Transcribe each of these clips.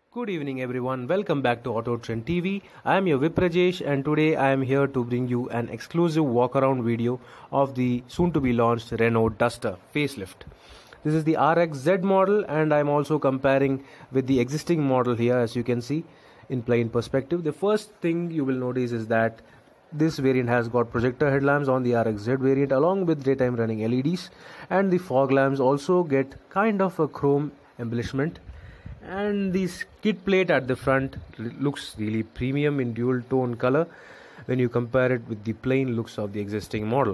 Good evening, everyone. Welcome back to Auto Trend TV. I am your Viprajesh, and today I am here to bring you an exclusive walk-around video of the soon-to-be launched Renault Duster facelift. This is the RX-Z model, and I am also comparing with the existing model here, as you can see in plain perspective. The first thing you will notice is that this variant has got projector headlamps on the RX-Z variant, along with daytime running LEDs, and the fog lamps also get kind of a chrome embellishment. And the skid plate at the front looks really premium in dual tone color when you compare it with the plain looks of the existing model.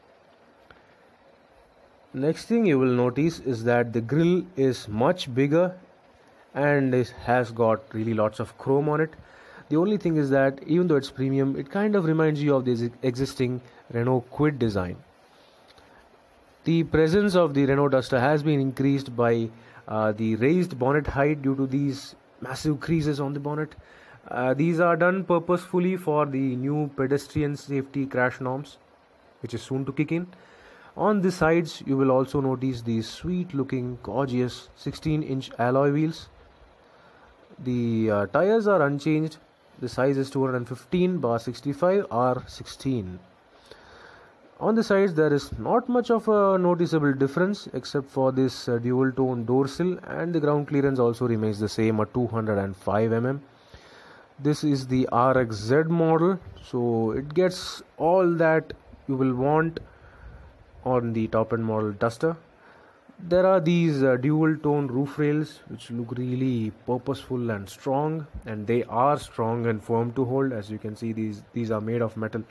Next thing you will notice is that the grille is much bigger and it has got really lots of chrome on it. The only thing is that even though it's premium, it kind of reminds you of the existing Renault Kwid design. The presence of the Renault Duster has been increased by the raised bonnet height due to these massive creases on the bonnet. These are done purposefully for the new pedestrian safety crash norms, which is soon to kick in. On the sides, you will also notice these sweet looking, gorgeous 16-inch alloy wheels. The tires are unchanged. The size is 215/65 R16. On the sides, there is not much of a noticeable difference except for this dual tone door sill, and the ground clearance also remains the same at 205 mm. This is the RX-Z model, so it gets all that you will want on the top end model Duster. There are these dual tone roof rails which look really purposeful and strong, and they are strong and firm to hold. As you can see, these are made of metal.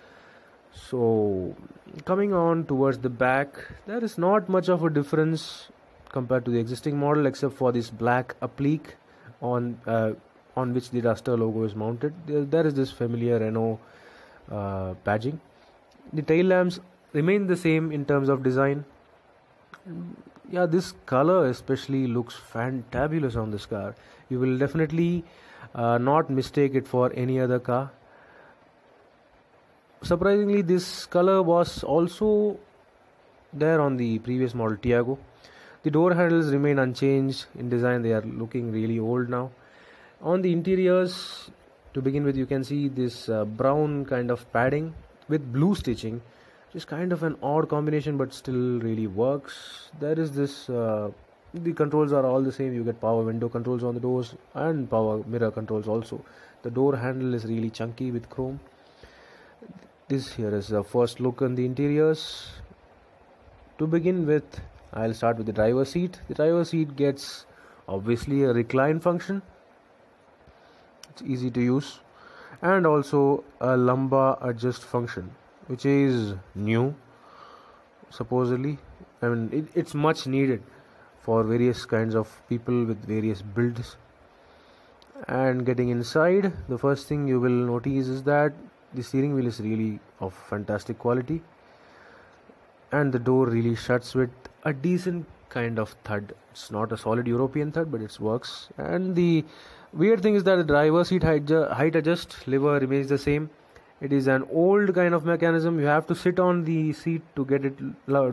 So coming on towards the back, there is not much of a difference compared to the existing model except for this black applique on which the Duster logo is mounted. There is this familiar Renault badging. The tail lamps remain the same in terms of design. Yeah, this color especially looks fantabulous on this car. You will definitely not mistake it for any other car. Surprisingly, this color was also there on the previous model Tiago. The door handles remain unchanged in design. They are looking really old now. On the interiors, to begin with, you can see this brown kind of padding with blue stitching, which is kind of an odd combination but still really works. There is this the controls are all the same. You get power window controls on the doors and power mirror controls also. The door handle is really chunky with chrome. This here is the first look on the interiors. To begin with, I'll start with the driver's seat. The driver's seat gets obviously a recline function. It's easy to use, and also a lumbar adjust function, which is new supposedly. I mean, it's much needed for various kinds of people with various builds. And getting inside, the first thing you will notice is that the steering wheel is really of fantastic quality, and the door really shuts with a decent kind of thud. It's not a solid European thud, but it works. And the weird thing is that the driver's seat height adjust lever remains the same. It is an old kind of mechanism. You have to sit on the seat to get it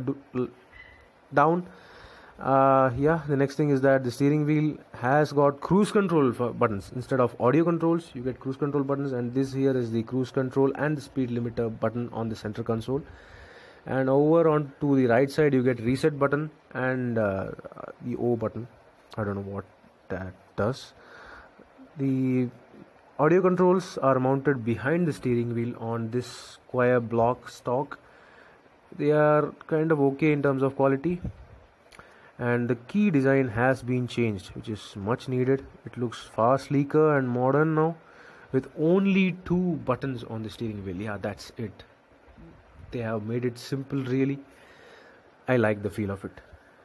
down. The next thing is that the steering wheel has got cruise control buttons. Instead of audio controls, you get cruise control buttons, and this here is the cruise control and the speed limiter button on the center console. And over on to the right side, you get reset button and the O button. I don't know what that does. The audio controls are mounted behind the steering wheel on this square block stock. They are kind of okay in terms of quality. And the key design has been changed, which is much needed. It looks far sleeker and modern now, with only 2 buttons on the steering wheel. Yeah, that's it. They have made it simple, really. I like the feel of it.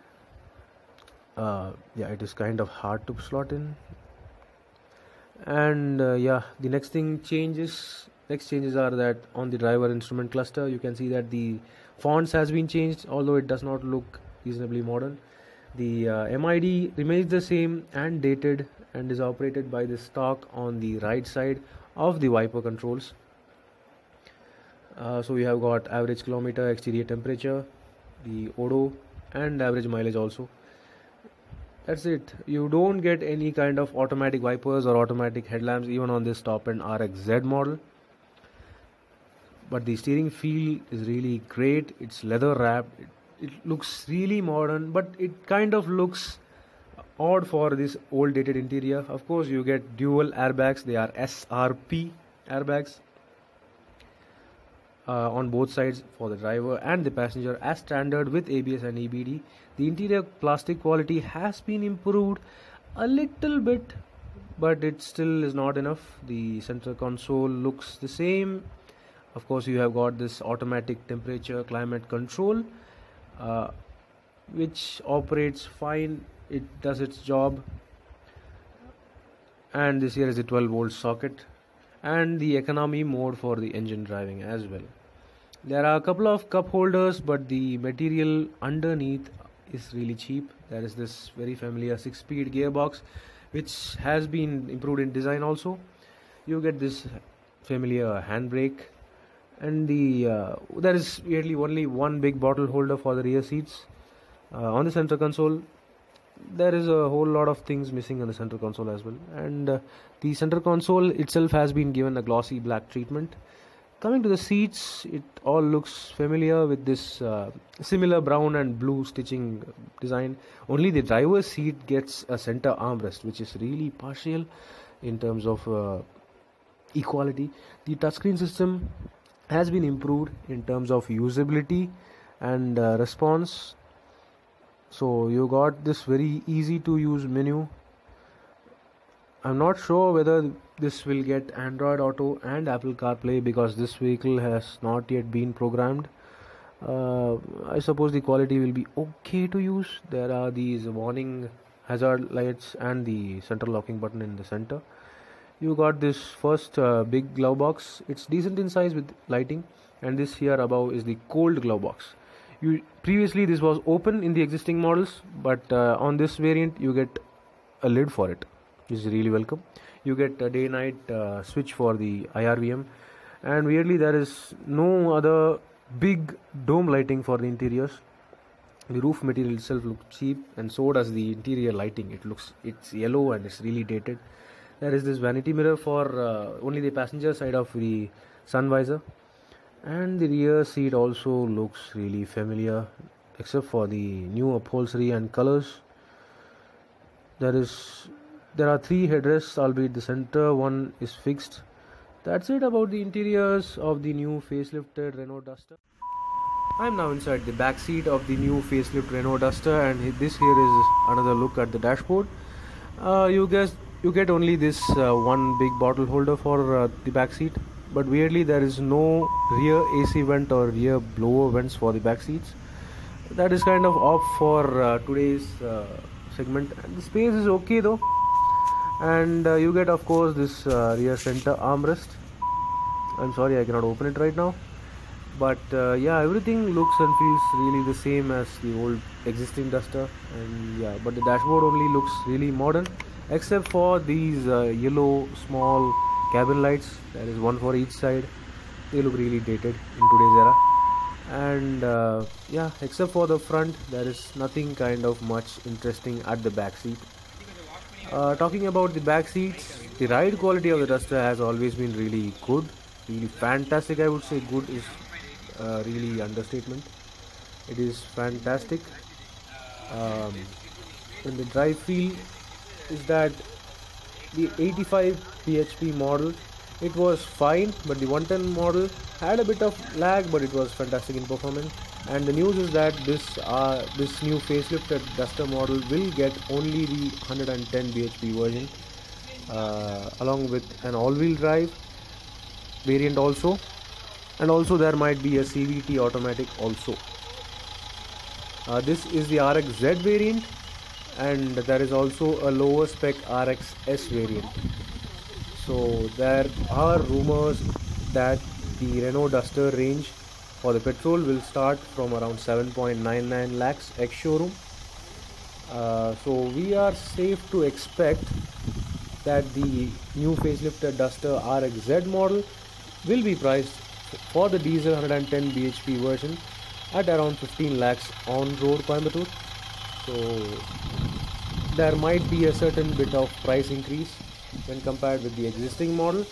It is kind of hard to slot in. And the next changes are that on the driver instrument cluster, you can see that the fonts has been changed, although it does not look reasonably modern. The MID remains the same and dated, and is operated by the stock on the right side of the wiper controls. So we have got average kilometer, exterior temperature, the odo, and average mileage also. That's it. You don't get any kind of automatic wipers or automatic headlamps even on this top end RXZ model. But the steering feel is really great. It's leather wrapped. It looks really modern, but it kind of looks odd for this old dated interior. Of course, you get dual airbags. They are SRP airbags on both sides for the driver and the passenger as standard with ABS and EBD. The interior plastic quality has been improved a little bit, but it still is not enough. The center console looks the same. Of course, you have got this automatic temperature climate control, which operates fine. It does its job. And this here is the 12-volt socket and the economy mode for the engine driving as well. There are a couple of cup holders, but the material underneath is really cheap. There is this very familiar 6-speed gearbox, which has been improved in design also. You get this familiar handbrake, and there is really only one big bottle holder for the rear seats. On the center console, there is a whole lot of things missing on the center console as well, and the center console itself has been given a glossy black treatment. Coming to the seats, it all looks familiar with this similar brown and blue stitching design. Only the driver's seat gets a center armrest, which is really partial in terms of equality. The touchscreen system has been improved in terms of usability and response. So you got this very easy to use menu. I'm not sure whether this will get Android Auto and Apple CarPlay because this vehicle has not yet been programmed. I suppose the quality will be okay to use. There are these warning hazard lights and the center locking button in the center. You got this first big glove box. It's decent in size with lighting, and this here above is the cold glove box. Previously this was open in the existing models, but on this variant you get a lid for it, which is really welcome. You get a day-night switch for the IRVM, and weirdly there is no other big dome lighting for the interiors. The roof material itself looks cheap, and so does the interior lighting. It's yellow and it's really dated. There is this vanity mirror for only the passenger side of the sun visor, and the rear seat also looks really familiar except for the new upholstery and colors. There are 3 headrests, albeit the center one is fixed. That's it about the interiors of the new facelifted Renault Duster. I'm now inside the back seat of the new facelift Renault Duster, and this here is another look at the dashboard. You get only this one big bottle holder for the back seat, but weirdly there is no rear AC vent or rear blower vents for the back seats. That is kind of off for today's segment. And the space is okay though, and you get of course this rear center armrest. I'm sorry I cannot open it right now, but yeah, everything looks and feels really the same as the old existing Duster, and yeah, but the dashboard only looks really modern except for these yellow small cabin lights. There is one for each side. They look really dated in today's era, and yeah, except for the front there is nothing kind of much interesting at the back seat. Talking about the back seats, the ride quality of the Duster has always been really good, really fantastic. I would say good is really understatement. It is fantastic. And the drive feel is that the 85 bhp model, it was fine, but the 110 model had a bit of lag, but it was fantastic in performance. And the news is that this new facelifted Duster model will get only the 110 bhp version, along with an all-wheel drive variant also, and also there might be a CVT automatic also. This is the RXZ variant, and there is also a lower spec RXS variant. So there are rumors that the Renault Duster range for the petrol will start from around 7.99 lakhs ex showroom. So we are safe to expect that the new facelifted Duster RXZ model will be priced for the diesel 110 bhp version at around 15 lakhs on road Coimbatore. So there might be a certain bit of price increase when compared with the existing model.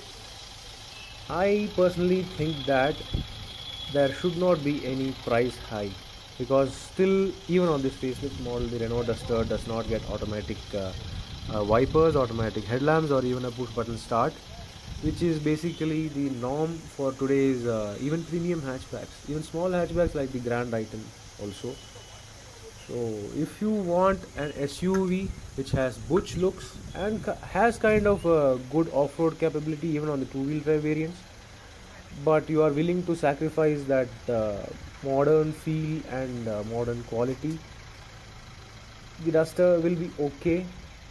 I personally think that there should not be any price hike, because still, even on this facelift model, the Renault Duster does not get automatic wipers, automatic headlamps, or even a push button start, which is basically the norm for today's even premium hatchbacks, even small hatchbacks like the Grand Item also. So if you want an SUV which has butch looks and has kind of a good off-road capability even on the two-wheel drive variants, but you are willing to sacrifice that modern feel and modern quality, the Duster will be okay.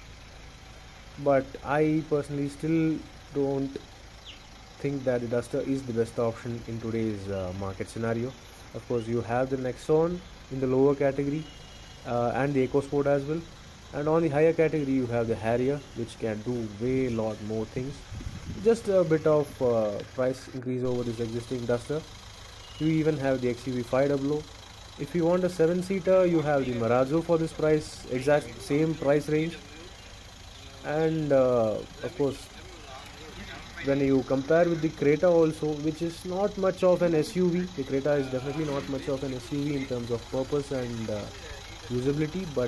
But I personally still don't think that the Duster is the best option in today's market scenario. Of course, you have the Nexon in the lower category, and the EcoSport as well, and on the higher category you have the Harrier, which can do way lot more things. Just a bit of price increase over this existing Duster. You even have the XUV 500. If you want a 7-seater, you have the Marazzo for this price, exact same price range. And of course, when you compare with the Creta also, which is not much of an SUV, the Creta is definitely not much of an SUV in terms of purpose and usability, but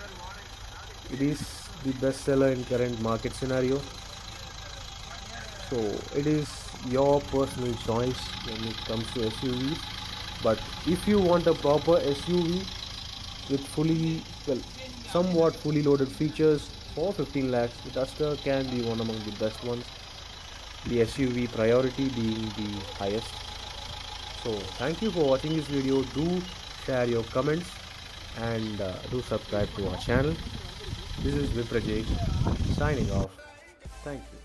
it is the best seller in current market scenario. So it is your personal choice when it comes to SUVs. But if you want a proper SUV with somewhat fully loaded features for 15 lakhs, the Duster can be one among the best ones, the SUV priority being the highest. So thank you for watching this video. Do share your comments and do subscribe to our channel. This is Viprajay signing off. Thank you.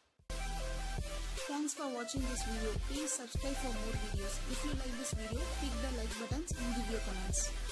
Thanks for watching this video. Please subscribe for more videos. If you like this video, click the like buttons and give your comments.